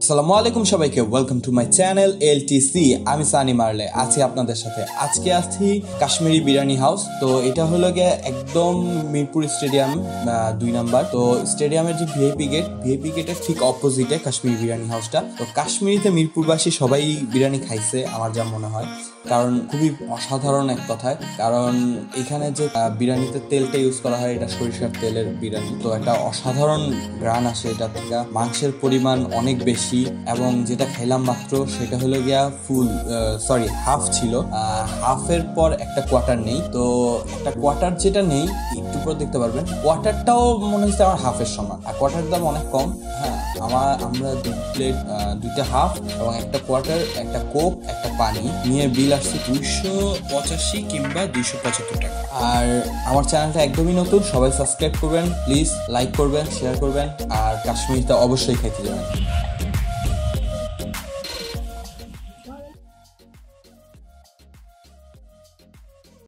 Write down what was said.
আসসালামু আলাইকুম সবাইকে, welcome to my channel LTC. আমি সানি মারলে আছি আপনাদের সাথে। আজকে আছি কাশ্মীরি বিরিয়ানি হাউস। তো এটা হলো গিয়ে একদম মিরপুর স্টেডিয়াম 2 নাম্বার। তো স্টেডিয়ামের যে ভিআইপি গেটের ঠিক অপোজিটে কাশ্মীরি বিরিয়ানি হাউসটা। তো কাশ্মীরিতে মিরপুরবাসী সবাই বিরিয়ানি খাইছে আমার যা মনে হয়, কারণ খুবই অসাধারণ এক কথায়। কারণ এখানে যে বিরিয়ানিতে তেলটা ইউজ করা হয়, এটা সরিষার তেলের বিরিয়ানি। তো একটা অসাধারণ গ্রান আসে এটা থেকে। মাংসের পরিমাণ অনেক বেশি, এবং যেটা খেলাম মাত্র সেটা হলো গিয়া হাফ ছিল। হাফের পর একটা কোয়ার্টার নেই। তো একটা কোয়ার্টার যেটা নেই, একটু পর দেখতে পারবেন কোয়ার্টারটাও মনে হচ্ছে আমার হাফের সমান, আর কোয়ার্টার দাম অনেক কম। হ্যাঁ, আমরা 2 প্লেট, 2টা হাফ এবং একটা কোয়ার্টার, একটা কোক, একটা পানি নিয়ে বিল আসছে 285 কিংবা 275 টাকা। আর আমার চ্যানেলটা একদমই নতুন, সবাই সাবস্ক্রাইব করবেন প্লিজ, লাইক করবেন, শেয়ার করবেন, আর কাশ্মীরটা অবশ্যই খাইতে যাবেন।